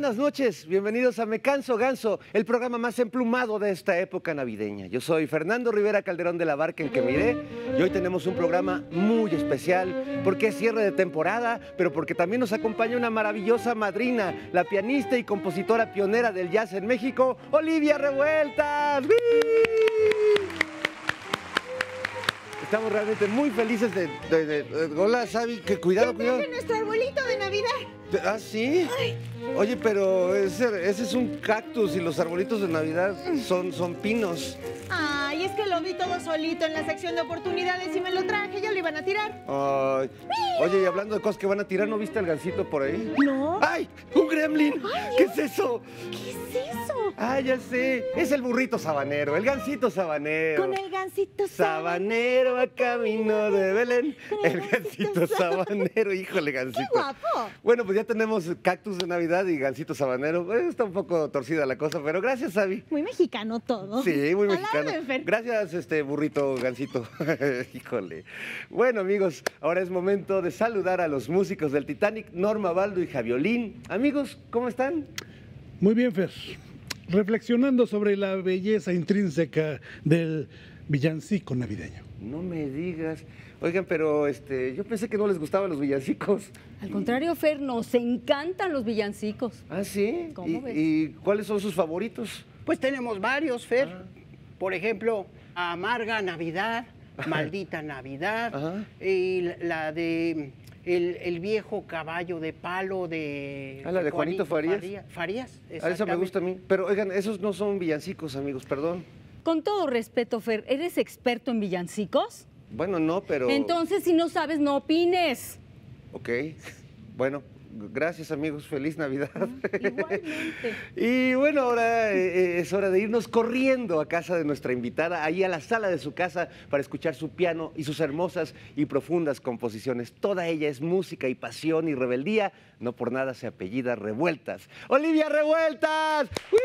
buenas noches, bienvenidos a Me Canso Ganso, el programa más emplumado de esta época navideña. Yo soy Fernando Rivera Calderón de la Barca en que miré y hoy tenemos un programa muy especial porque es cierre de temporada, pero porque también nos acompaña una maravillosa madrina, la pianista y compositora pionera del jazz en México, Olivia Revueltas. ¡Wii! Estamos realmente muy felices Hola, Sabi, que cuidado, cuidado. ¡Traje nuestro arbolito de Navidad! ¿Ah, sí? Ay. Oye, pero ese es un cactus y los arbolitos de Navidad son pinos. Ay, es que lo vi todo solito en la sección de oportunidades y me lo traje, ya lo iban a tirar. Ay. Oye, y hablando de cosas que van a tirar, ¿no viste al gansito por ahí? No. ¡Ay! ¡Un gremlin! Ay, ¿Qué es eso? ¿Qué es eso? Ah, ya sé. Es el burrito sabanero, el gansito sabanero. Con el gansito Sabanero a camino de Belén. Con El gansito sabanero, híjole, gansito. ¡Qué guapo! Bueno, pues ya tenemos cactus de Navidad y gansito sabanero. Está un poco torcida la cosa, pero gracias, Sabi. Muy mexicano todo. Sí, muy A la mexicano. orden, Fer. Gracias, burrito gansito. Híjole. Bueno, amigos, ahora es momento de saludar a los músicos del Titanic, Norma Baldo y Javiolín. Amigos, ¿cómo están? Muy bien, Fer. Reflexionando sobre la belleza intrínseca del villancico navideño. No me digas. Oigan, pero yo pensé que no les gustaban los villancicos. Al contrario, Fer, nos encantan los villancicos. ¿Ah, sí? ¿Cómo ves? ¿Y cuáles son sus favoritos? Pues tenemos varios, Fer. Por ejemplo, Amarga Navidad, Maldita Navidad, Ajá. y la de el viejo caballo de palo de... Ah, la de Juanito Farías. Farías, A esa me gusta a mí. Pero, oigan, esos no son villancicos, amigos, perdón. Con todo respeto, Fer, ¿eres experto en villancicos? Bueno, no, pero... Entonces, si no sabes, no opines. Ok. Bueno, gracias, amigos. Feliz Navidad. Igualmente. Y bueno, ahora es hora de irnos corriendo a casa de nuestra invitada, ahí a la sala de su casa, para escuchar su piano y sus hermosas y profundas composiciones. Toda ella es música y pasión y rebeldía. No por nada se apellida Revueltas. ¡Olivia Revueltas! ¡Uy!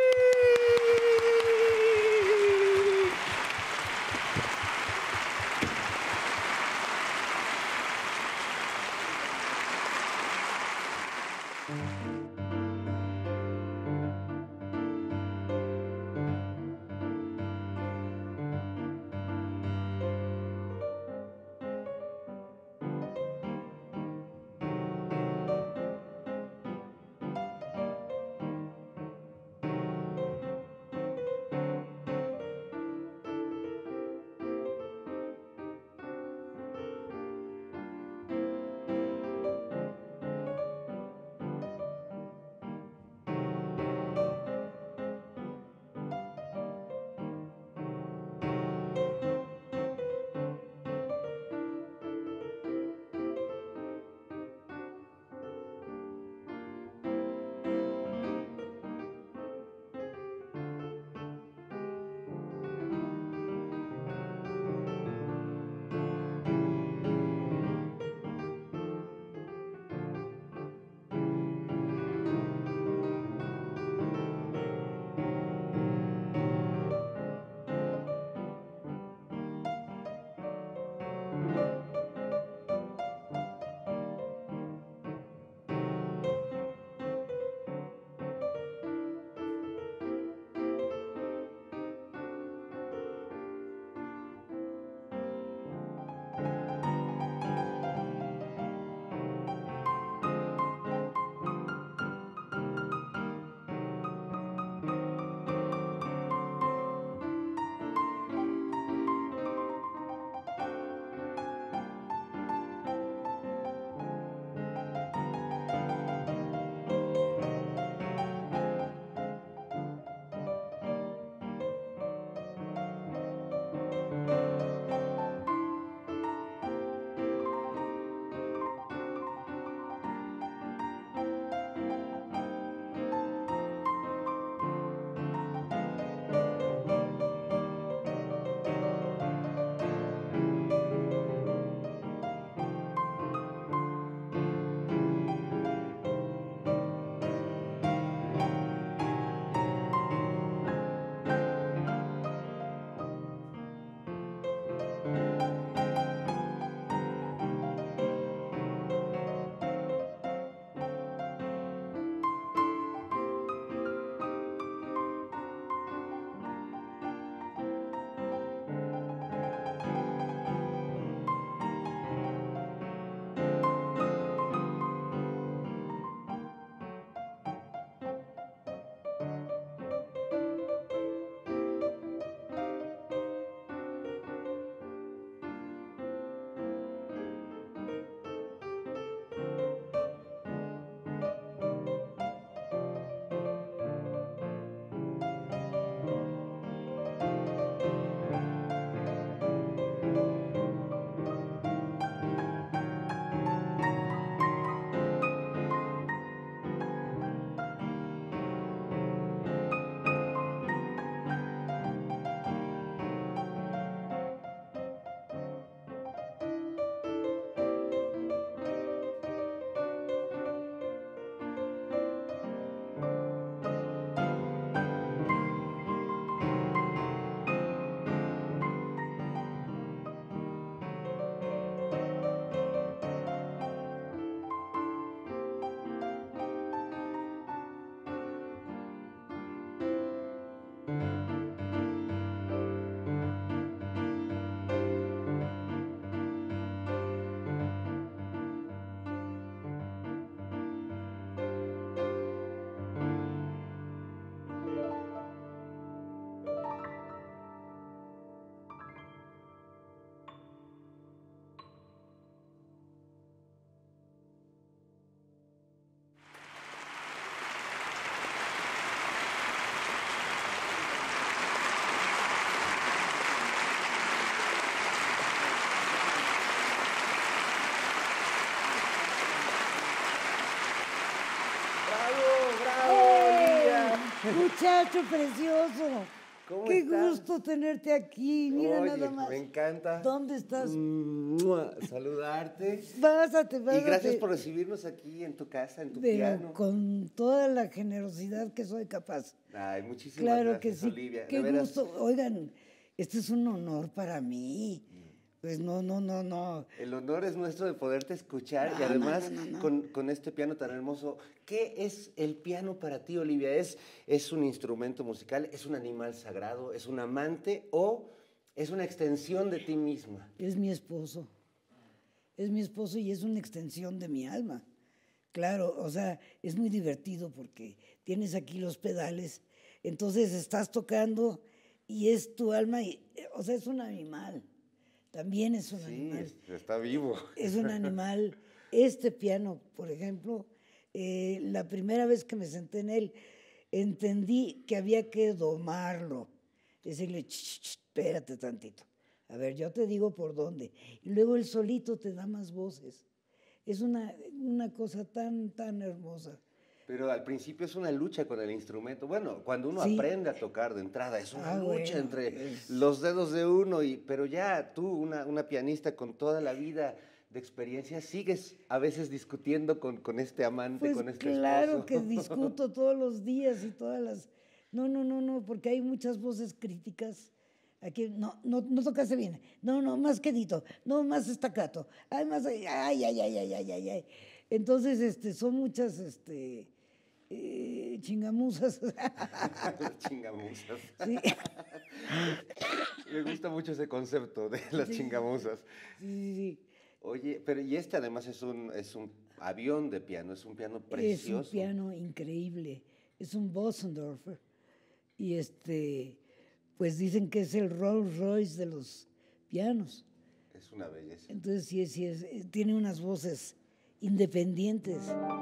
muchacho precioso. ¿Cómo Qué estás? gusto tenerte aquí. Mira Oye, nada más. me encanta. ¿Dónde estás? Saludarte. Pásate. Y gracias por recibirnos aquí en tu casa, en tu Pero piano. con toda la generosidad que soy capaz. Ay, muchísimas Claro gracias, que sí. Olivia. Qué De veras, gusto. Oigan, este es un honor para mí. Pues no. el honor es nuestro de poderte escuchar y No, además no. Con este piano tan hermoso. ¿Qué es el piano para ti, Olivia? ¿Es un instrumento musical? ¿Es un animal sagrado? ¿Es un amante? ¿O es una extensión de ti misma? Es mi esposo. Es mi esposo y es una extensión de mi alma. Claro, o sea, es muy divertido porque tienes aquí los pedales, entonces estás tocando y es tu alma, o sea, es un animal. También es un Sí, animal. está vivo. Es un animal. Este piano, por ejemplo, la primera vez que me senté en él, entendí que había que domarlo. Decirle, espérate tantito. A ver, yo te digo por dónde. Y luego él solito te da más voces. Es una cosa tan hermosa. Pero al principio es una lucha con el instrumento. Bueno, cuando uno Sí. aprende a tocar de entrada, es una lucha Bueno, entre los dedos de uno. Pero ya tú, una pianista con toda la vida de experiencia, sigues a veces discutiendo con este amante, Pues con este claro esposo. que discuto todos los días y todas las... No, porque hay muchas voces críticas. Aquí, no tocaste bien. No, más quedito. No, más staccato. Además, ay. Entonces, son muchas, chingamuzas. Las chingamuzas. Sí. Me gusta mucho ese concepto de las chingamuzas. Sí. Oye, pero y este además es un avión de piano, es un piano precioso. Es un piano increíble. Es un Bösendorfer. Y pues dicen que es el Rolls Royce de los pianos. Es una belleza. Entonces tiene unas voces independientes.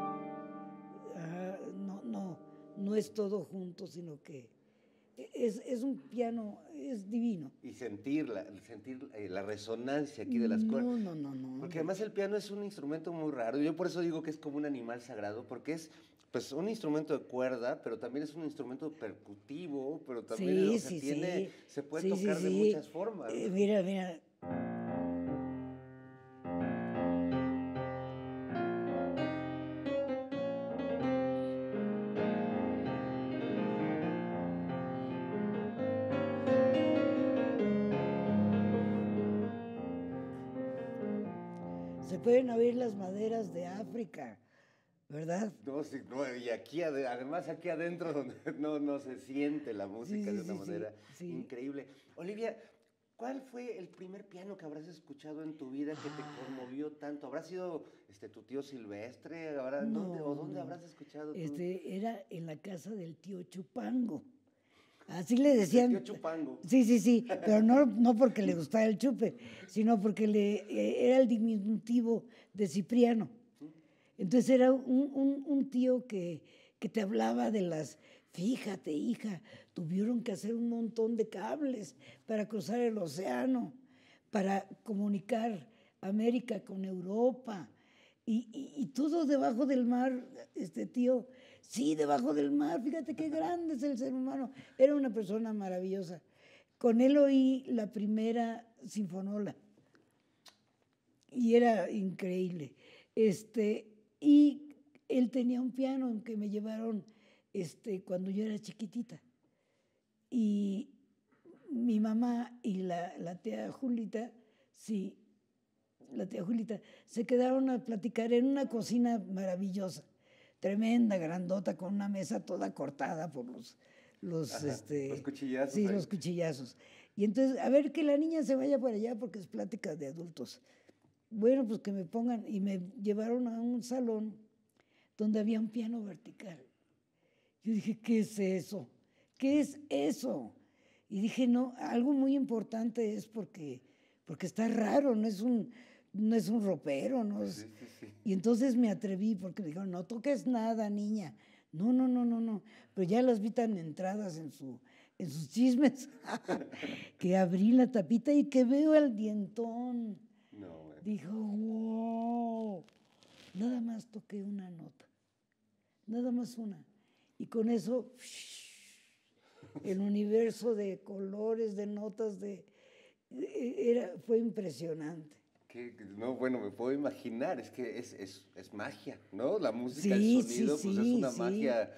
No es todo junto, sino que es un piano, es divino. Y sentir la resonancia aquí de las cuerdas. No. Porque además el piano es un instrumento muy raro. Yo por eso digo que es como un animal sagrado, porque es pues un instrumento de cuerda, pero también es un instrumento percutivo, pero también se puede tocar de muchas formas. Mira. Se pueden oír las maderas de África, ¿verdad? No, sí, no, y aquí además aquí adentro donde no se siente la música de una manera increíble. Olivia, ¿cuál fue el primer piano que habrás escuchado en tu vida que te conmovió tanto? ¿Habrá sido tu tío Silvestre? ¿Dónde habrás escuchado tú? Era en la casa del tío Chupango. Así le decían. El tío Chupango. Sí, pero no porque le gustaba el chupe, sino porque era el diminutivo de Cipriano. Entonces era un tío que te hablaba de las... Fíjate, hija, tuvieron que hacer un montón de cables para cruzar el océano, para comunicar América con Europa. Y todo debajo del mar, tío, sí, debajo del mar, fíjate qué grande es el ser humano. Era una persona maravillosa. Con él oí la primera sinfonola y era increíble. Y él tenía un piano en que me llevaron cuando yo era chiquitita. Y mi mamá y la tía Julita, sí, la tía Julita, se quedaron a platicar en una cocina maravillosa, tremenda, grandota, con una mesa toda cortada por los cuchillazos. Sí, los cuchillazos. Y entonces, a ver, que la niña se vaya para allá porque es plática de adultos. Bueno, pues que me pongan, y me llevaron a un salón donde había un piano vertical. Yo dije, ¿qué es eso? ¿Qué es eso? Y dije, no, algo muy importante es porque está raro, no es un ropero, ¿no? Sí. Y entonces me atreví porque me dijeron, no toques nada, niña. No. Pero ya las vi tan entradas en sus chismes que abrí la tapita y que veo el dientón. No, bueno. Dijo, wow. Nada más toqué una nota. Nada más una. Y con eso el universo de colores, de notas, fue impresionante. No, bueno, me puedo imaginar, es que es magia, ¿no? La música, Sí, el sonido, sí, pues es una sí. magia,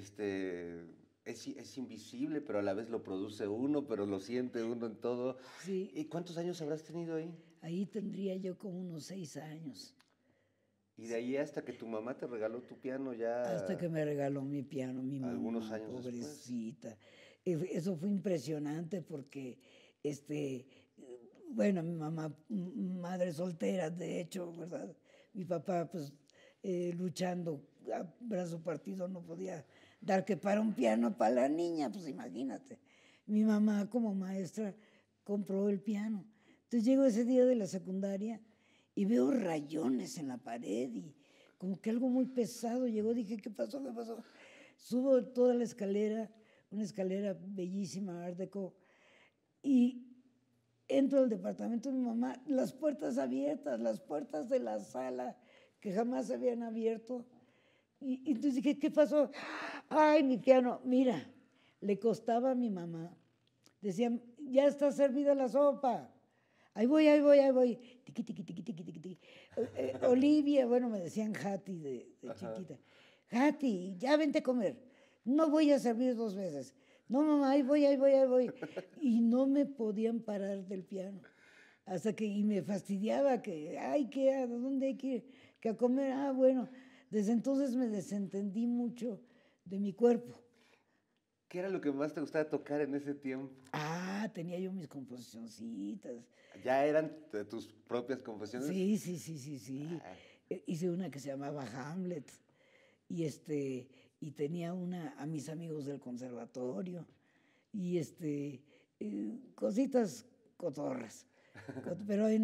es invisible, pero a la vez lo produce uno, pero lo siente uno en todo. Sí. ¿Y cuántos años habrás tenido ahí? Ahí tendría yo como unos 6 años. Y de ahí hasta que tu mamá te regaló tu piano ya... Hasta que me regaló mi piano, mi mamá, Algunos años pobrecita. Eso fue impresionante porque, bueno, mi mamá, madre soltera, de hecho, ¿verdad? Mi papá, pues, luchando a brazo partido, no podía dar que para un piano para la niña, pues imagínate. Mi mamá, como maestra, compró el piano. Entonces llego ese día de la secundaria y veo rayones en la pared y como que algo muy pesado llegó. Dije, ¿qué pasó? ¿Qué pasó? Subo toda la escalera, una escalera bellísima, Art Deco, y entro al departamento de mi mamá, las puertas abiertas, las puertas de la sala que jamás se habían abierto. Y entonces dije, ¿qué pasó? Ay, mi piano. Mira, le costaba a mi mamá. Decían, ya está servida la sopa. Ahí voy, ahí voy, ahí voy. Tiqui, tiqui, tiqui, tiqui, tiqui, tiqui. Olivia, bueno, me decían Hati de chiquita. Hati, ya vente a comer. No voy a servir 2 veces. No, mamá, ahí voy, ahí voy, ahí voy. Y no me podían parar del piano. Hasta que, y me fastidiaba que, ay, ¿a dónde hay que ir? Que a comer, bueno. Desde entonces me desentendí mucho de mi cuerpo. ¿Qué era lo que más te gustaba tocar en ese tiempo? Tenía yo mis composicioncitas. ¿Ya eran tus propias composiciones? Sí. Hice una que se llamaba Hamlet y tenía una a mis amigos del conservatorio y cositas cotorras, pero en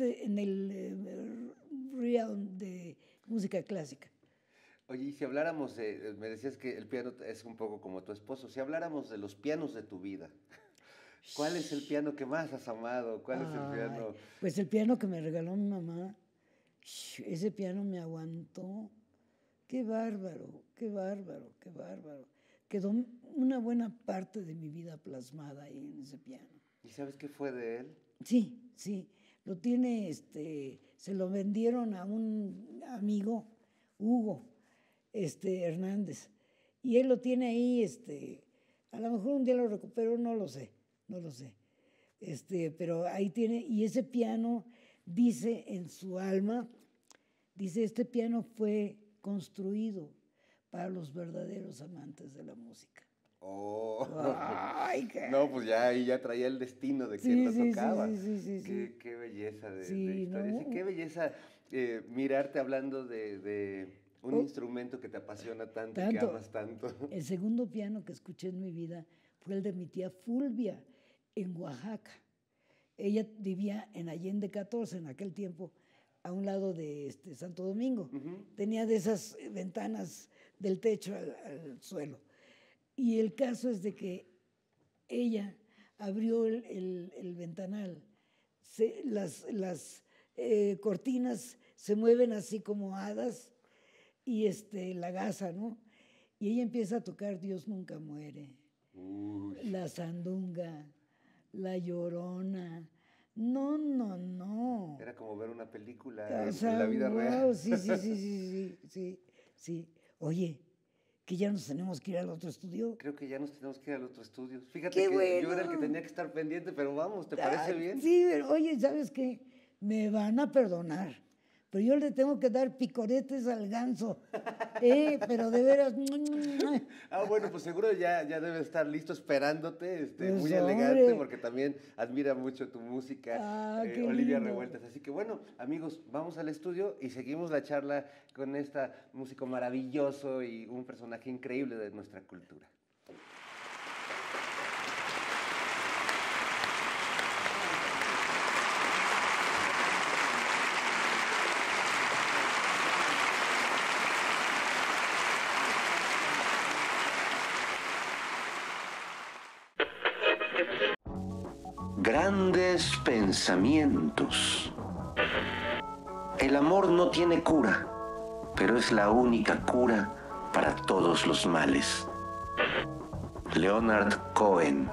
el realm de música clásica. Oye, y si habláramos me decías que el piano es un poco como tu esposo, si habláramos de los pianos de tu vida, ¿cuál es el piano que más has amado? ¿Cuál es el piano? Pues el piano que me regaló mi mamá, ese piano me aguantó. Qué bárbaro, qué bárbaro, qué bárbaro. Quedó una buena parte de mi vida plasmada ahí en ese piano. ¿Y sabes qué fue de él? Sí. Lo tiene, se lo vendieron a un amigo, Hugo Hernández, y él lo tiene ahí, a lo mejor un día lo recupero, no lo sé, pero ahí tiene, y ese piano dice en su alma, dice, este piano fue construido para los verdaderos amantes de la música. Oh, Ay, no, pues ya ahí ya traía el destino de quien lo tocaba. Sí. Qué belleza de Sí, historia. ¿no? Sí, qué belleza mirarte hablando de un instrumento que te apasiona tanto, que amas tanto. El segundo piano que escuché en mi vida fue el de mi tía Fulvia en Oaxaca. Ella vivía en Allende 14 en aquel tiempo, a un lado de Santo Domingo. Tenía de esas ventanas del techo al suelo. Y el caso es de que ella abrió el ventanal. Las cortinas se mueven así como hadas y la gasa, ¿no? Y ella empieza a tocar Dios nunca muere. Uy. La sandunga, la llorona. No. Era como ver una película O sea, en la vida real. Sí. Oye, que ya nos tenemos que ir al otro estudio. Creo que ya nos tenemos que ir al otro estudio. Fíjate ¡Qué que bueno! yo era el que tenía que estar pendiente, pero vamos, ¿te parece bien? Sí, pero, oye, ¿sabes qué? Me van a perdonar, pero yo le tengo que dar picoretes al ganso. Pero de veras. Bueno, pues seguro ya debe estar listo esperándote, Pues, muy elegante, hombre. porque también admira mucho tu música, Qué Olivia lindo. Revueltas. Así que bueno, amigos, vamos al estudio y seguimos la charla con esta músico maravilloso y un personaje increíble de nuestra cultura. Grandes pensamientos. El amor no tiene cura, pero es la única cura para todos los males. Leonard Cohen.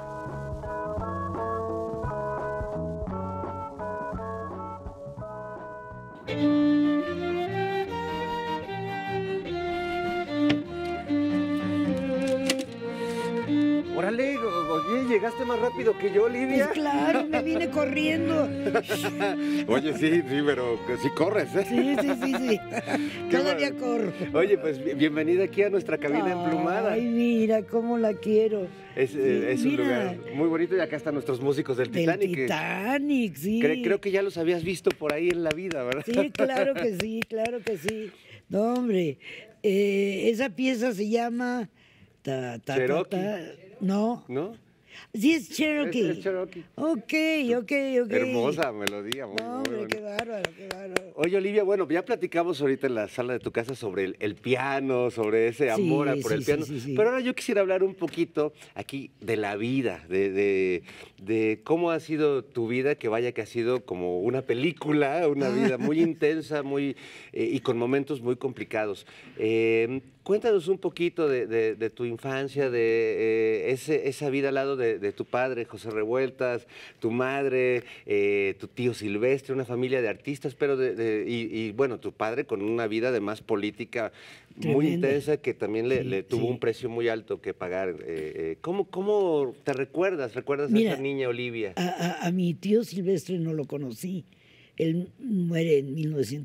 Órale, oye, llegaste más rápido que yo, Olivia. Pues claro, me vine corriendo. Oye, sí, pero sí corres, ¿eh? Sí. Todavía corro. Oye, pues bienvenida aquí a nuestra cabina emplumada. Ay, mira cómo la quiero. Es un mira. lugar muy bonito y acá están nuestros músicos del Titanic. Del Titanic, sí. Creo que ya los habías visto por ahí en la vida, ¿verdad? Sí, claro que sí, claro que sí. No, hombre, esa pieza se llama... Cherokee. No. ¿No? Sí, es Cherokee. Es Cherokee. Ok. Hermosa melodía. Muy, No, hombre, muy qué bárbaro, qué bárbaro. Oye, Olivia, bueno, ya platicamos ahorita en la sala de tu casa sobre el piano, sobre ese amor por el piano. Sí. Pero ahora yo quisiera hablar un poquito aquí de la vida, de cómo ha sido tu vida, que vaya que ha sido como una película, una vida muy intensa, y con momentos muy complicados. Cuéntanos un poquito de tu infancia, de esa vida al lado de tu padre, José Revueltas, tu madre, tu tío Silvestre, una familia de artistas, pero y bueno, tu padre con una vida además política muy Tremenda. intensa que también le tuvo sí. un precio muy alto que pagar. ¿Cómo te recuerdas? ¿Recuerdas Mira, a esa niña Olivia? A mi tío Silvestre no lo conocí. Él muere en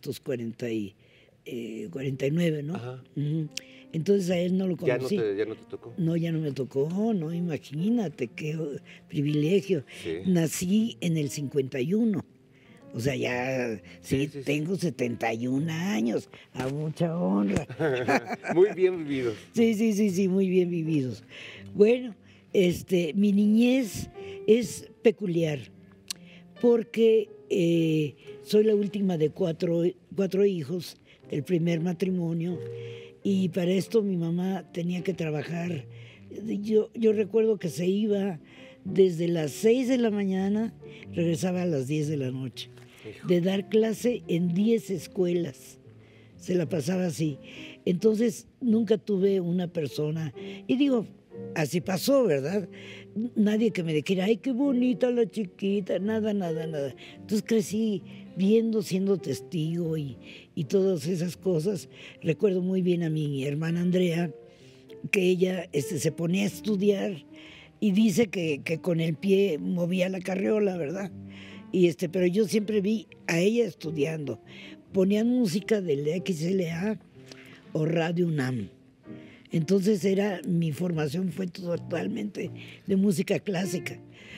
1949, ¿no? Ajá. Ujú. Entonces a él no lo conocí. Ya no te tocó. No, ya no me tocó, no, imagínate qué privilegio. Sí. Nací en el 51. O sea, ya sí, Sí. tengo 71 años, a mucha honra. Muy bien vividos. Sí, muy bien vividos. Bueno, mi niñez es peculiar porque soy la última de cuatro hijos del primer matrimonio y para esto mi mamá tenía que trabajar. Yo recuerdo que se iba desde las 6 de la mañana, regresaba a las 10 de la noche, de dar clase en 10 escuelas. Se la pasaba así. Entonces nunca tuve una persona, y digo, así pasó, ¿verdad? Nadie que me dijera, ay, qué bonita la chiquita, nada. Entonces crecí viendo, siendo testigo y todas esas cosas. Recuerdo muy bien a mi hermana Andrea, que ella se ponía a estudiar y dice que con el pie movía la carriola, ¿verdad? Pero yo siempre vi a ella estudiando. Ponían música del XLA o Radio UNAM. Entonces mi formación fue totalmente de música clásica.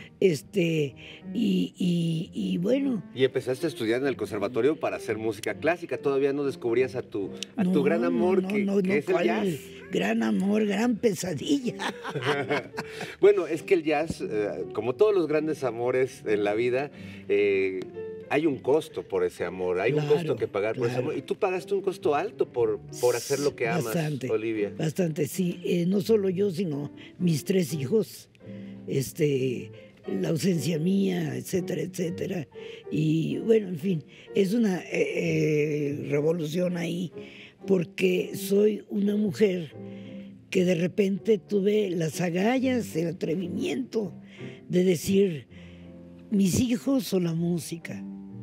Y bueno. Y empezaste a estudiar en el conservatorio para hacer música clásica. Todavía no descubrías a tu gran amor, que es el jazz. Gran amor, gran pesadilla. Bueno, es que el jazz, como todos los grandes amores en la vida, hay un costo por ese amor, hay un costo que pagar por ese amor. Y tú pagaste un costo alto por hacer lo que amas, Olivia. Bastante, sí. No solo yo, sino mis 3 hijos. La ausencia mía, etcétera. Y bueno, en fin, es una revolución ahí, porque soy una mujer que de repente tuve las agallas, el atrevimiento de decir, mis hijos o la música.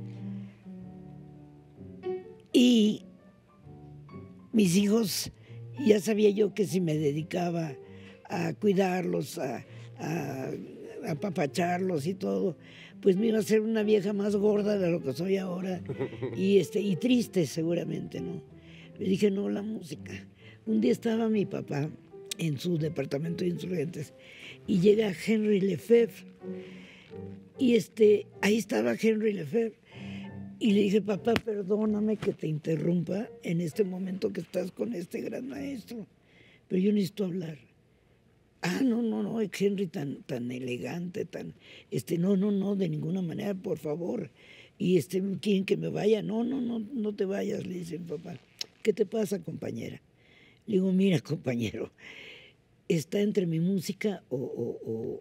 Y mis hijos, ya sabía yo que si me dedicaba a cuidarlos, a apapacharlos y todo, pues me iba a ser una vieja más gorda de lo que soy ahora y triste seguramente, ¿no? Le dije, no, la música. Un día estaba mi papá en su departamento de insurgentes y llega Henry Lefebvre y ahí estaba Henry Lefebvre y le dije, papá, perdóname que te interrumpa en este momento que estás con este gran maestro, pero yo necesito hablar. No, Henry tan elegante, no, de ninguna manera, por favor. Y ¿quieren que me vaya? No te vayas, le dice mi papá. ¿Qué te pasa, compañera? Le digo, mira, compañero, está entre mi música o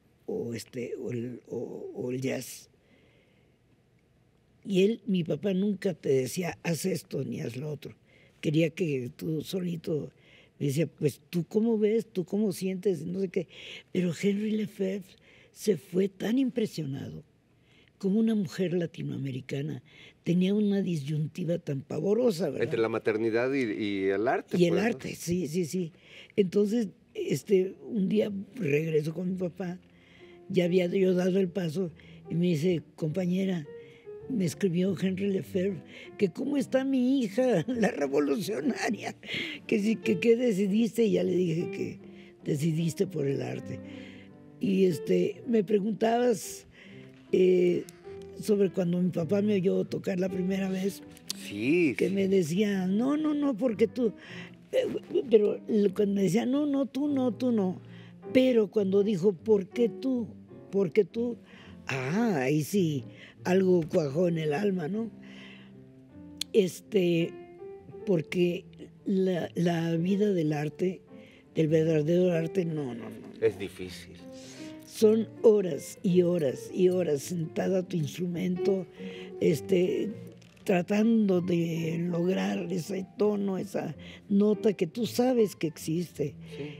el jazz. Y mi papá nunca te decía, haz esto ni haz lo otro. Quería que tú solito Me decía, pues tú cómo ves, tú cómo sientes, no sé qué. Pero Henry Lefebvre se fue tan impresionado como una mujer latinoamericana tenía una disyuntiva tan pavorosa, ¿verdad? Entre la maternidad y el arte. Y el pues, ¿no? arte, sí, sí, sí. Entonces, un día regreso con mi papá, ya había yo dado el paso, y me dice, compañera, me escribió Henry Lefebvre, que cómo está mi hija, la revolucionaria, que sí, que qué decidiste, y ya le dije que decidiste por el arte. Y me preguntabas sobre cuando mi papá me oyó tocar la primera vez, Sí. que sí. me decía, no, no, no, porque tú, pero cuando me decía, no, no, tú no, tú no, pero cuando dijo, ¿por qué tú? Porque tú, ahí sí, algo cuajó en el alma, ¿no? Porque la vida del arte, del verdadero arte, no, no, no. Es difícil. Son horas y horas y horas sentada a tu instrumento, tratando de lograr ese tono, esa nota que tú sabes que existe.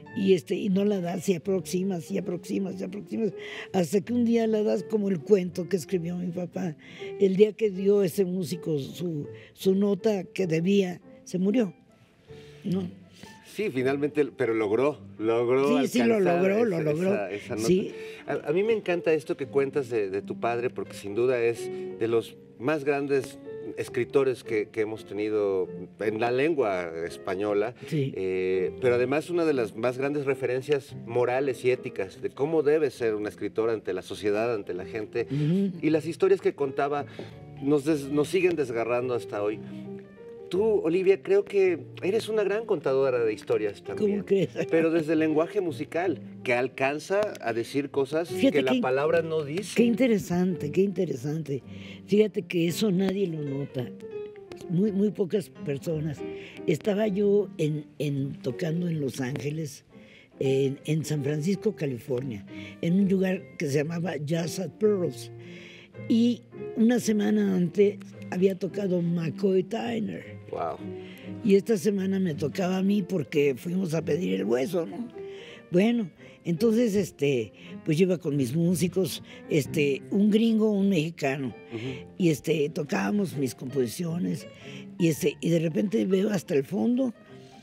Y no la das, y aproximas, y aproximas, y aproximas, hasta que un día la das como el cuento que escribió mi papá. El día que dio ese músico su nota que debía, se murió, ¿no? Sí, finalmente, pero logró Sí, sí, lo alcanzar logró, lo logró. esa nota. Sí. A mí me encanta esto que cuentas de tu padre, porque sin duda es de los más grandes escritores que hemos tenido en la lengua española, Sí. pero además una de las más grandes referencias morales y éticas de cómo debe ser un escritor ante la sociedad, ante la gente. Y las historias que contaba nos siguen desgarrando hasta hoy. Tú, Olivia, creo que eres una gran contadora de historias también. ¿Cómo crees? Pero desde el lenguaje musical, que alcanza a decir cosas Fíjate que la que- palabra no dice. Qué interesante, qué interesante. Fíjate que eso nadie lo nota. Muy, muy pocas personas. Estaba yo tocando en Los Ángeles, en San Francisco, California, en un lugar que se llamaba Jazz at Pearls. Y una semana antes había tocado McCoy Tyner. Wow. Y esta semana me tocaba a mí porque fuimos a pedir el hueso, ¿no? Bueno, entonces, pues yo iba con mis músicos, un gringo, un mexicano, y tocábamos mis composiciones, y de repente veo hasta el fondo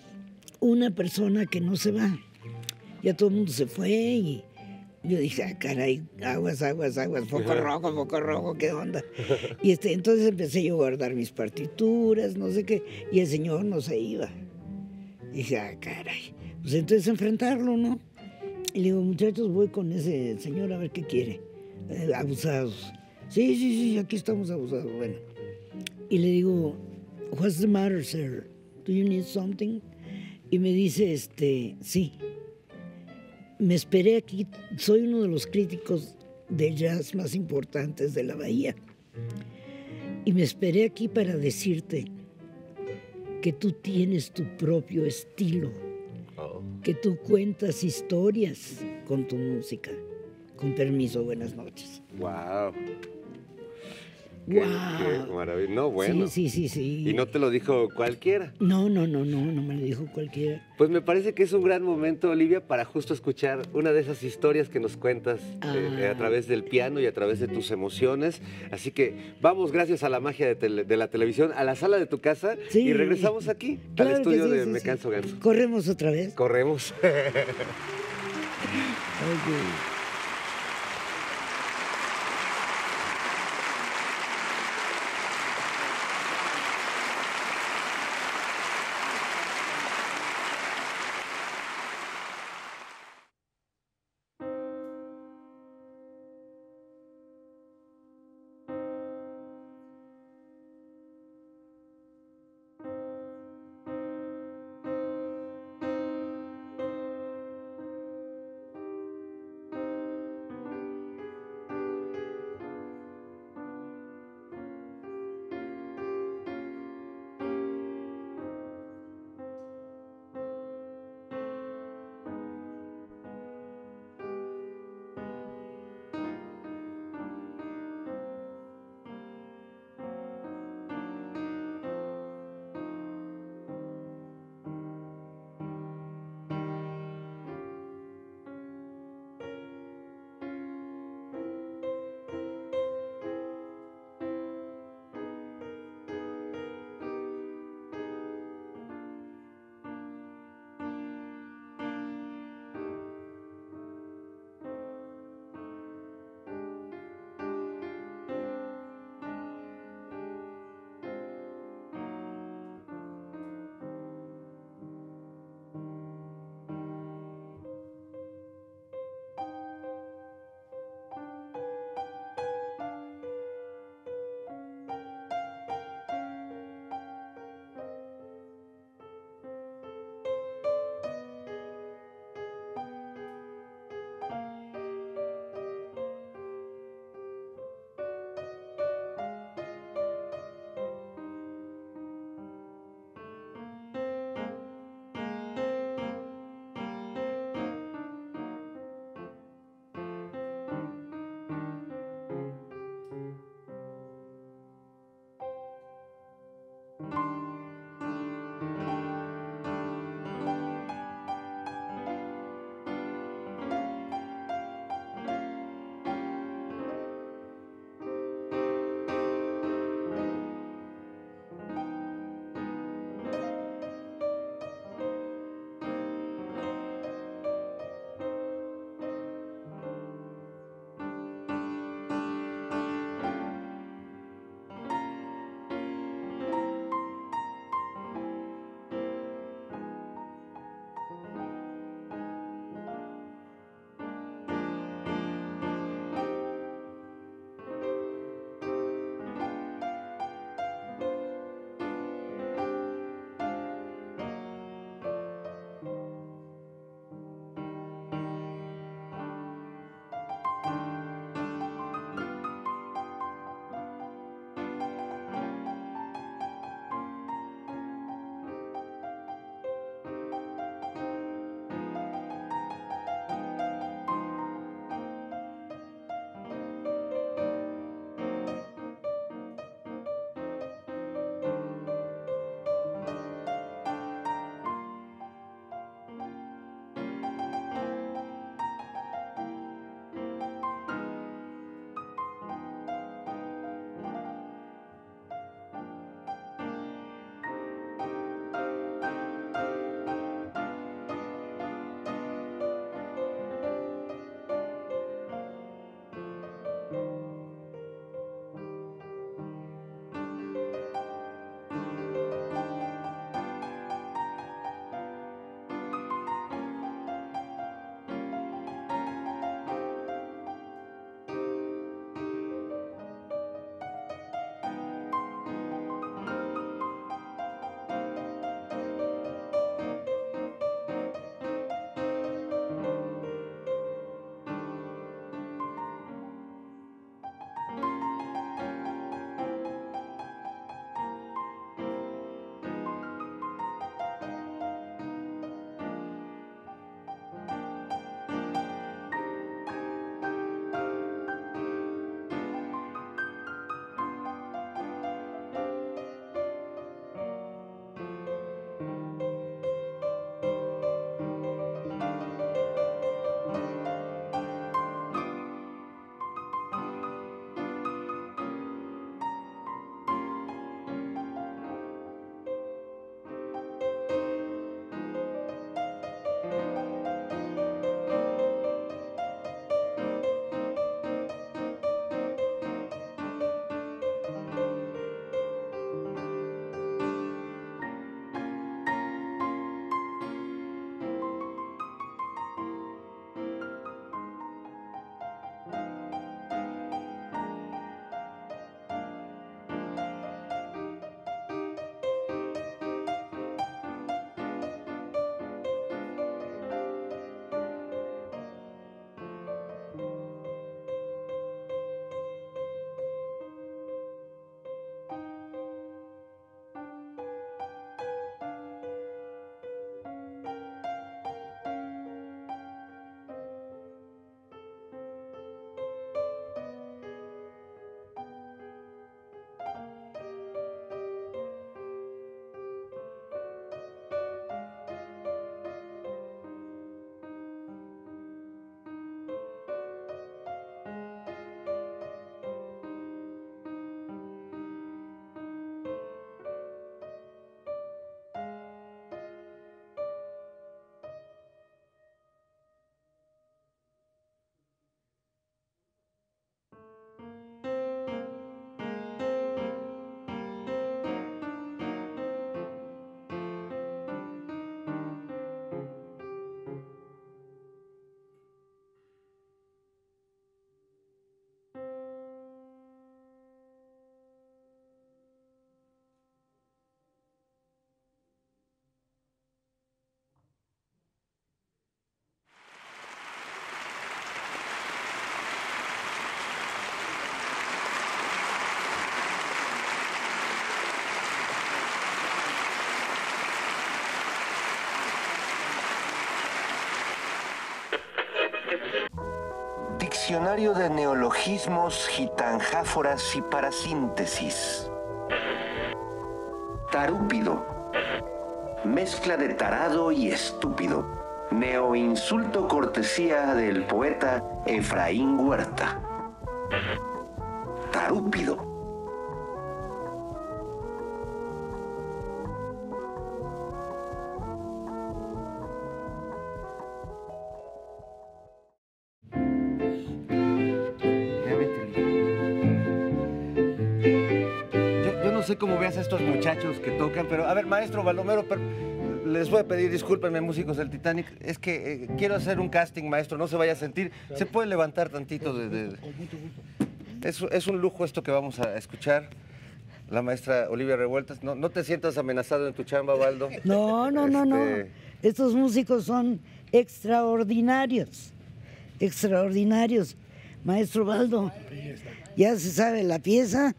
una persona que no se va. Ya todo el mundo se fue y yo dije, caray, aguas, aguas, aguas, foco rojo, ¿qué onda? Y entonces empecé yo a guardar mis partituras, no sé qué, y el señor no se iba. Dije, caray, pues entonces enfrentarlo, ¿no? Y le digo, muchachos, voy con ese señor a ver qué quiere. Abusados. Sí, sí, sí, aquí estamos abusados. Bueno. Y le digo, what's the matter, sir? Do you need something? Y me dice, sí. Me esperé aquí, soy uno de los críticos de jazz más importantes de la Bahía. Y me esperé aquí para decirte que tú tienes tu propio estilo, que tú cuentas historias con tu música. Con permiso, buenas noches. Wow. Qué maravilla. No, bueno. Sí, sí, sí, sí. Y no te lo dijo cualquiera. No me lo dijo cualquiera. Pues me parece que es un gran momento, Olivia, para justo escuchar una de esas historias que nos cuentas a través del piano y a través de tus emociones. Así que vamos, gracias a la magia de la televisión, a la sala de tu casa Sí. y regresamos aquí, Claro al que estudio sí, de sí, Me sí. Canso Ganso. Corremos otra vez. Corremos. Oye. Diccionario de neologismos, gitanjáforas y parasíntesis. Tarúpido. Mezcla de tarado y estúpido. Neoinsulto cortesía del poeta Efraín Huerta. Tarúpido. Yo no sé cómo veas a estos muchachos que tocan, pero a ver, maestro Baldomero, les voy a pedir discúlpenme, músicos del Titanic, es que quiero hacer un casting, maestro, no se vaya a sentir. ¿Se puede levantar tantito? Es un lujo esto que vamos a escuchar. La maestra Olivia Revueltas. No te sientas amenazado en tu chamba, Baldo. No. Estos músicos son extraordinarios. Extraordinarios. Maestro Baldo, ¿ya se sabe la pieza?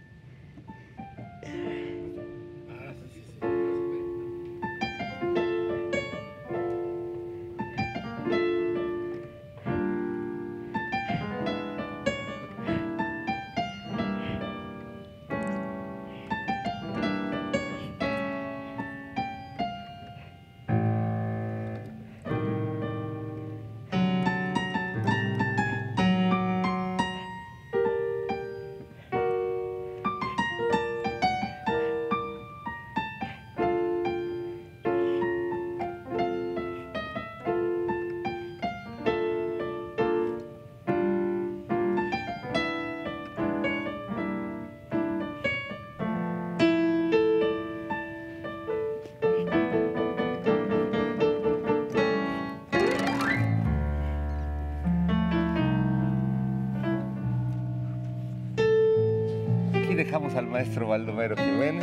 Dejamos al maestro Baldomero Jiménez.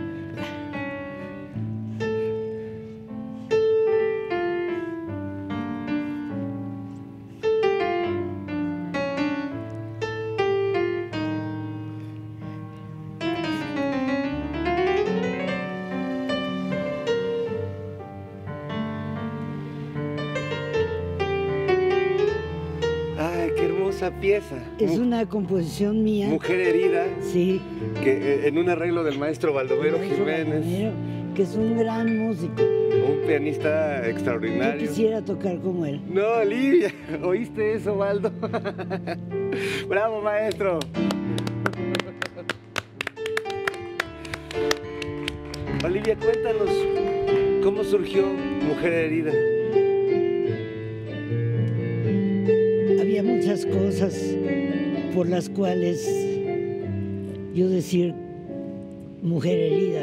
Pieza. Es una composición mía. Mujer herida. Sí. Que en un arreglo del maestro Baldomero Jiménez. Que es un gran músico. Un pianista extraordinario. Yo quisiera tocar como él. No, Olivia, ¿oíste eso, Baldo? Bravo, maestro. Olivia, cuéntanos cómo surgió Mujer herida. Había muchas cosas por las cuales yo decir mujer herida,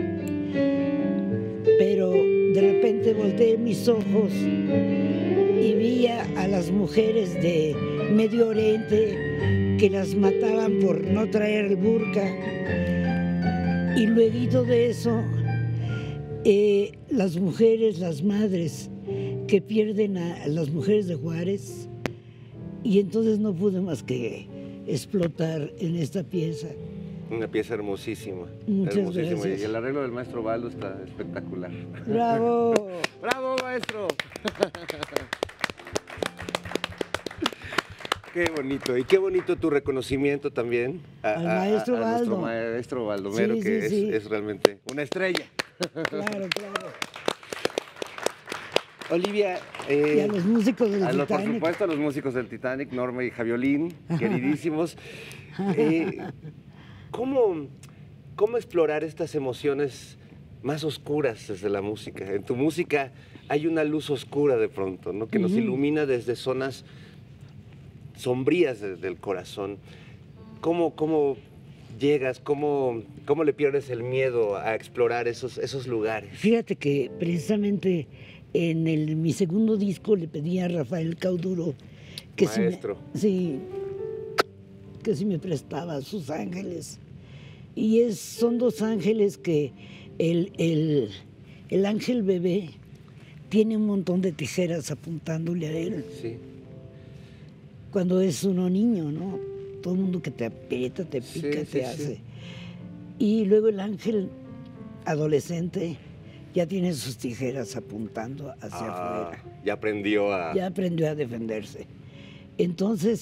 ¿no? Pero de repente volteé mis ojos y vi a las mujeres de Medio Oriente que las mataban por no traer el burka. Y luego de eso, las mujeres, las madres que pierden a las mujeres de Juárez. Y entonces no pude más que explotar en esta pieza. Una pieza hermosísima. Muchas hermosísima. gracias. Y el arreglo del maestro Baldo está espectacular. ¡Bravo! ¡Bravo, maestro! Qué bonito. Y qué bonito tu reconocimiento también al maestro Baldo. Nuestro maestro Baldomero, Sí, es realmente una estrella. Claro. Olivia, y a los músicos del Titanic. Por supuesto, a los músicos del Titanic, Norma y Javiolín, queridísimos. ¿Cómo explorar estas emociones más oscuras desde la música? En tu música hay una luz oscura de pronto, ¿no? Que nos ilumina desde zonas sombrías del corazón. ¿Cómo llegas? ¿Cómo le pierdes el miedo a explorar esos lugares? Fíjate que precisamente en mi segundo disco le pedí a Rafael Cauduro que maestro. Que si me prestaba sus ángeles. Y son dos ángeles que el ángel bebé tiene un montón de tijeras apuntándole a él. Sí. Cuando es uno niño, ¿no? Todo el mundo que te aprieta, te pica, te hace. Sí. Y luego el ángel adolescente ya tiene sus tijeras apuntando hacia afuera. Ya aprendió a... Ya aprendió a defenderse. Entonces,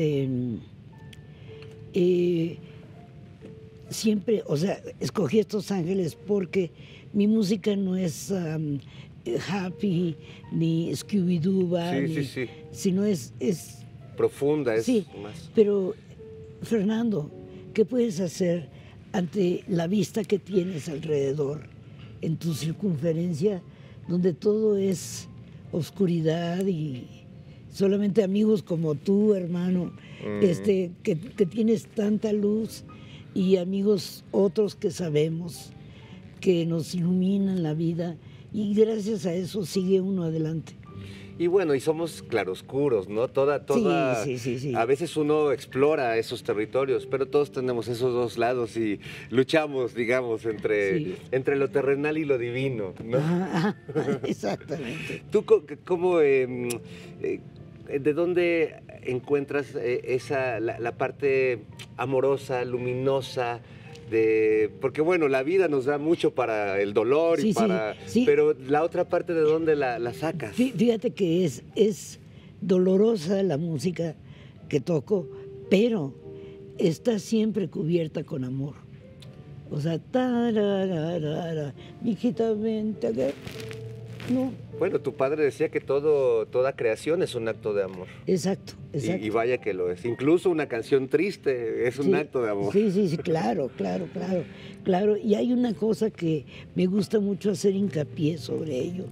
siempre, o sea, escogí estos ángeles porque mi música no es happy, ni Scooby-Doo, sino es profunda, es sí, más... pero Fernando, ¿qué puedes hacer ante la vista que tienes alrededor, en tu circunferencia, donde todo es oscuridad y solamente amigos como tú, hermano, que tienes tanta luz y amigos otros que sabemos que nos iluminan la vida y gracias a eso sigue uno adelante? Y bueno, y somos claroscuros, ¿no? Sí. A veces uno explora esos territorios, pero todos tenemos esos dos lados y luchamos, digamos, entre lo terrenal y lo divino, ¿no? Exactamente. ¿Tú cómo, de dónde encuentras la parte amorosa, luminosa? Porque bueno, la vida nos da mucho para el dolor sí. pero la otra parte, ¿de dónde la sacas? Fíjate que es dolorosa la música que toco, pero está siempre cubierta con amor. O sea, tararara, mijita, vente acá. No. Bueno, tu padre decía que toda creación es un acto de amor. Exacto. Y vaya que lo es. Incluso una canción triste es un acto de amor. Sí, claro. Y hay una cosa que me gusta mucho hacer hincapié sobre ello.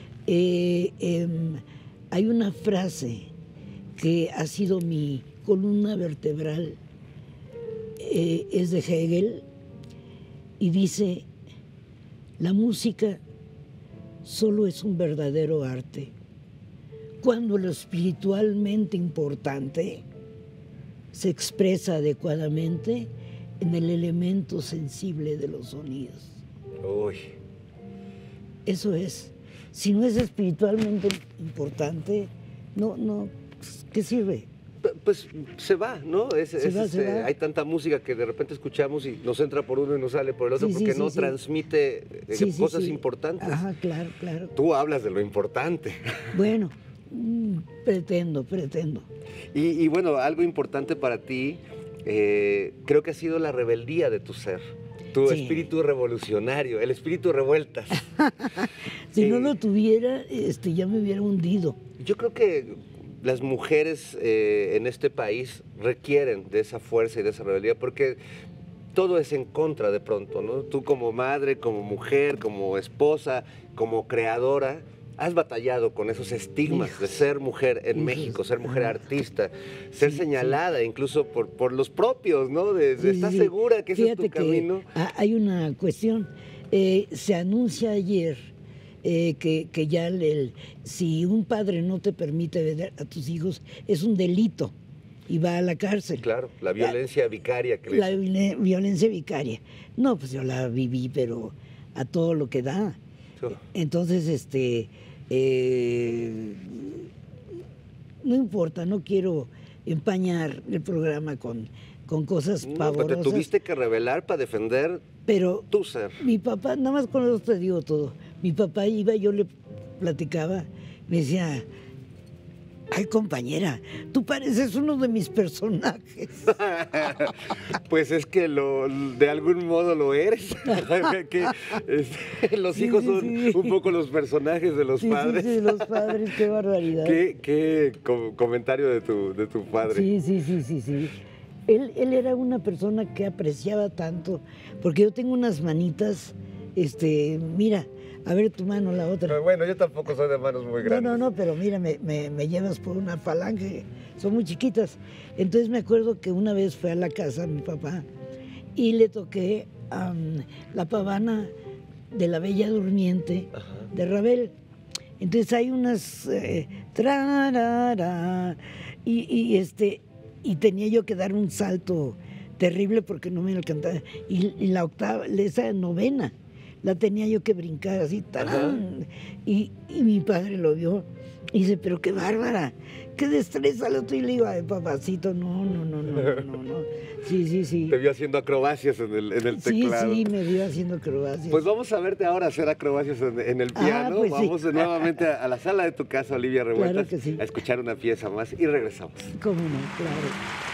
Hay una frase que ha sido mi columna vertebral, es de Hegel, y dice, la música solo es un verdadero arte cuando lo espiritualmente importante se expresa adecuadamente en el elemento sensible de los sonidos. Uy. Eso es. Si no es espiritualmente importante, no, ¿qué sirve? Pues se va, ¿no? Se va. Hay tanta música que de repente escuchamos y nos entra por uno y nos sale por el otro porque no transmite cosas importantes. Ajá, claro. Tú hablas de lo importante. Bueno, pretendo. Y bueno, algo importante para ti, creo que ha sido la rebeldía de tu ser. Tu espíritu revolucionario, el espíritu revueltas. Si no lo tuviera, ya me hubiera hundido. Yo creo que las mujeres en este país requieren de esa fuerza y de esa rebeldía porque todo es en contra de pronto, ¿no? Tú como madre, como mujer, como esposa, como creadora, has batallado con esos estigmas de ser mujer en México, ser mujer artista, ser señalada incluso por los propios, ¿no? ¿Estás segura que ese es tu camino? Hay una cuestión, se anuncia ayer que ya si un padre no te permite ver a tus hijos, es un delito y va a la cárcel. Claro, la violencia vicaria. Violencia vicaria. No, pues yo la viví, pero a todo lo que da. Entonces, no importa, no quiero empañar el programa con cosas pavorosas. Pero te tuviste que rebelar para defender tu ser. Mi papá, nada más con eso te digo todo. Mi papá iba, yo le platicaba, me decía, ay, compañera, tú pareces uno de mis personajes. Pues es que de algún modo lo eres. Los hijos son un poco los personajes de los padres. Sí, los padres, qué barbaridad. Qué comentario de tu padre. Sí. Él era una persona que apreciaba tanto, porque yo tengo unas manitas, mira, a ver tu mano, la otra. Pero bueno, yo tampoco soy de manos muy grandes. No, pero mira, me llevas por una falange, son muy chiquitas. Entonces me acuerdo que una vez fue a la casa mi papá y le toqué la pavana de la Bella Durmiente de Ravel. Entonces hay unas y tenía yo que dar un salto terrible porque no me alcanzaba. Y la octava, esa novena, la tenía yo que brincar así, ¡tarán! Y mi padre lo vio Y dice, pero qué bárbara, qué destreza lo tuyo. Y le digo, ay, papacito, no. Sí. Te vio haciendo acrobacias en el teclado. Sí, me vio haciendo acrobacias. Pues vamos a verte ahora hacer acrobacias en el piano. Pues sí. Vamos nuevamente a la sala de tu casa, Olivia Revueltas, Claro que sí. a escuchar una pieza más y regresamos. ¿Cómo no? Claro.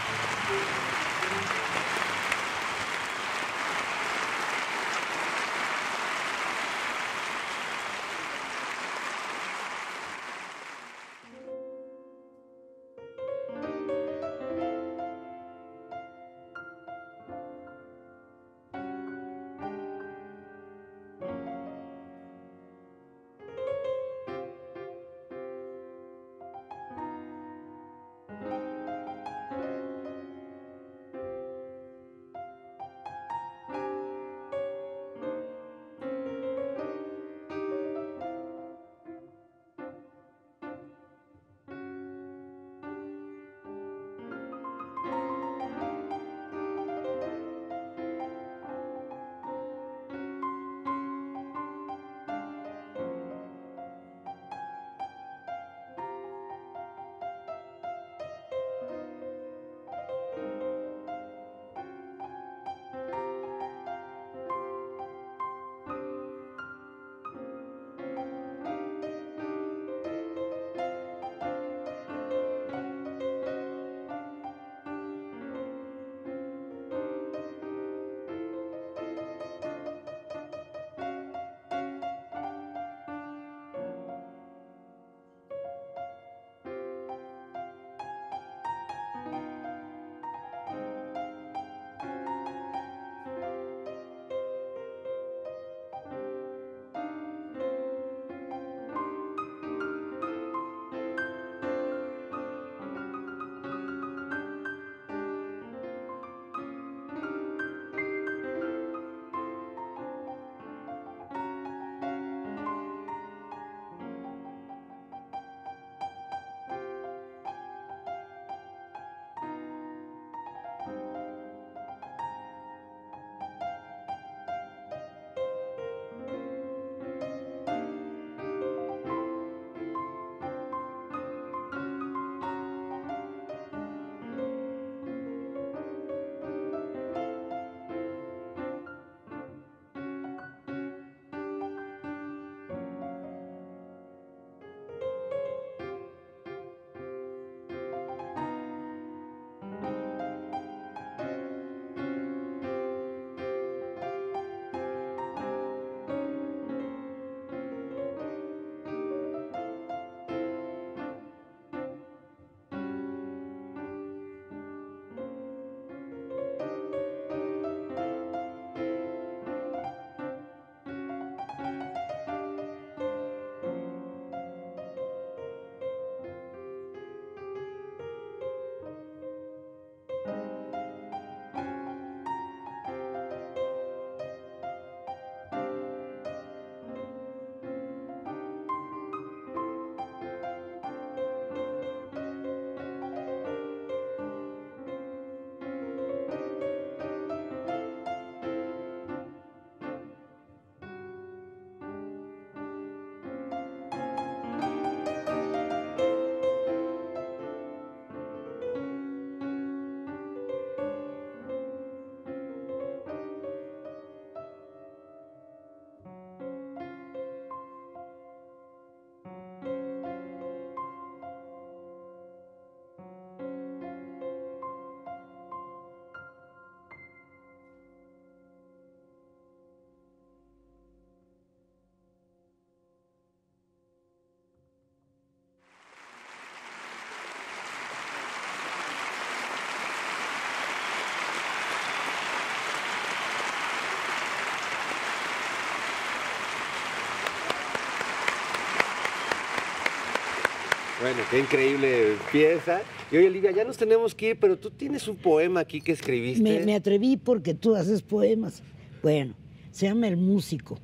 Bueno, qué increíble pieza. Y oye, Olivia, ya nos tenemos que ir, pero tú tienes un poema aquí que escribiste. Me atreví porque tú haces poemas. Bueno, se llama El Músico.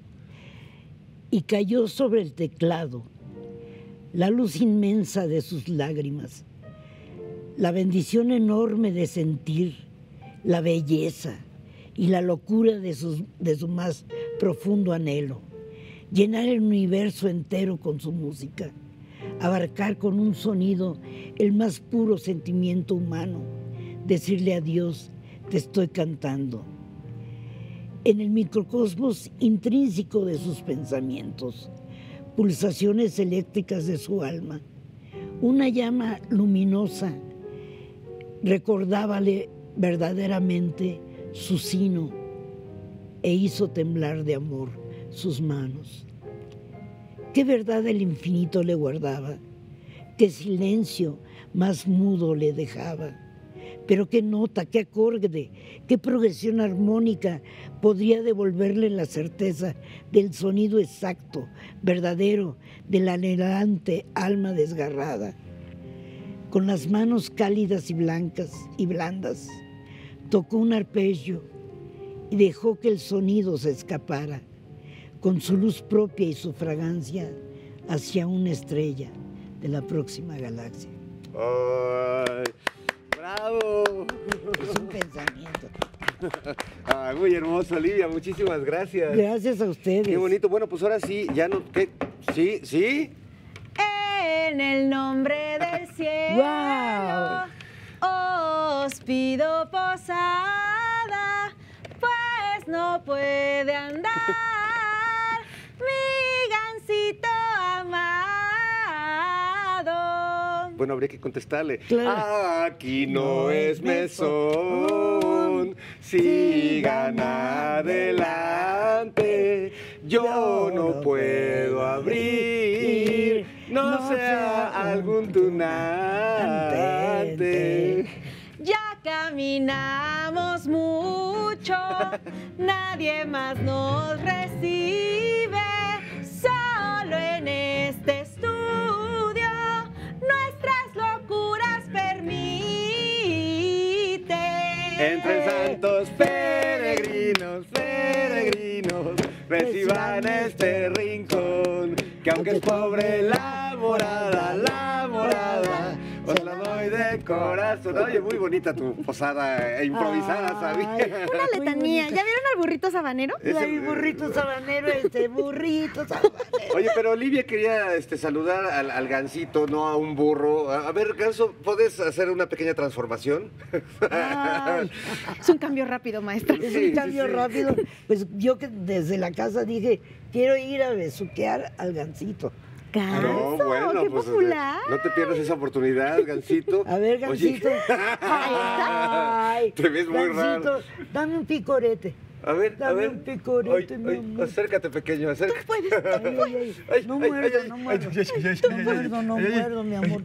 Y cayó sobre el teclado la luz inmensa de sus lágrimas, la bendición enorme de sentir la belleza y la locura de su más profundo anhelo, llenar el universo entero con su música, abarcar con un sonido el más puro sentimiento humano, decirle a Dios, te estoy cantando. En el microcosmos intrínseco de sus pensamientos, pulsaciones eléctricas de su alma, una llama luminosa recordábale verdaderamente su sino e hizo temblar de amor sus manos. ¿Qué verdad el infinito le guardaba? ¿Qué silencio más mudo le dejaba? Pero qué nota, qué acorde, qué progresión armónica podría devolverle la certeza del sonido exacto, verdadero, de la anhelante alma desgarrada. Con las manos cálidas y blancas y blandas, tocó un arpegio y dejó que el sonido se escapara, con su luz propia y su fragancia, hacia una estrella de la próxima galaxia. ¡Ay! ¡Bravo! Es un pensamiento. Ay, muy hermoso, Olivia, muchísimas gracias. Gracias a ustedes. Qué bonito. Bueno, pues ahora sí, ya no... ¿qué? ¿Sí? ¿Sí? En el nombre del cielo, os pido posada, pues no puede andar mi gansito amado. Bueno, habría que contestarle. Claro. Aquí no es mesón, sigan adelante. Yo no puedo abrir, no sea algún tunante. Ya caminamos mucho, nadie más nos recibe. Solo en este estudio nuestras locuras permiten. Entre santos peregrinos, peregrinos, reciban este rincón, que aunque es pobre la morada, os la doy de corazón. Oye, muy bonita tu posada improvisada, ¿sabías? Una letanía. ¿Ya vieron al burrito sabanero? Ay, burrito sabanero, burrito sabanero. Oye, pero Olivia quería saludar al gansito, no a un burro. A ver, Ganso, ¿puedes hacer una pequeña transformación? Ay, Es un cambio rápido, maestra. es Sí, un cambio sí, sí. rápido. Pues yo que desde la casa dije, quiero ir a besuquear al gansito. No, bueno, ¡Qué pues popular! no te pierdas esa oportunidad, Gansito. A ver, Gansito. Oye, Ay, te ves muy Gansito, raro. dame un picorete. A ver, a Dame ver. un picorete, Ay, mi ay, amor. acércate, pequeño, acércate. Ay, ay, ay. No muerdo, no muerdo. No muerdo, mi amor.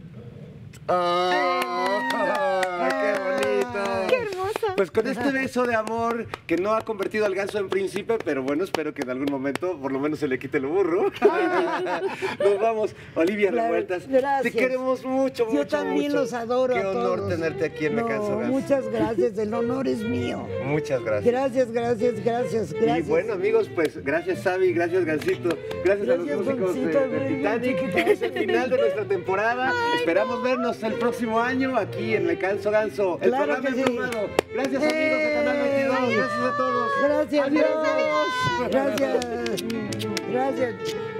¡Qué bonito! ¡Qué hermoso! Pues con este beso de amor que no ha convertido al ganso en príncipe, pero bueno, espero que en algún momento por lo menos se le quite el burro. Nos vamos. Olivia Revueltas, Gracias. te queremos mucho, mucho, Yo también mucho. los adoro Qué a honor todos. tenerte aquí en Me Canso Ganso. Muchas gracias, el honor es mío. Muchas gracias. Gracias. Y bueno, amigos, pues gracias, Sabi, gracias, Gansito, gracias a los Gracias, músicos Gansito, de muy Titanic. chiquita. Es el final de nuestra temporada. Esperamos vernos el próximo año aquí en Me Canso Ganso, el Claro programa que sí. emplumado. Gracias, amigos de Canal 22. Gracias a todos. Gracias, Adiós. Dios. Gracias.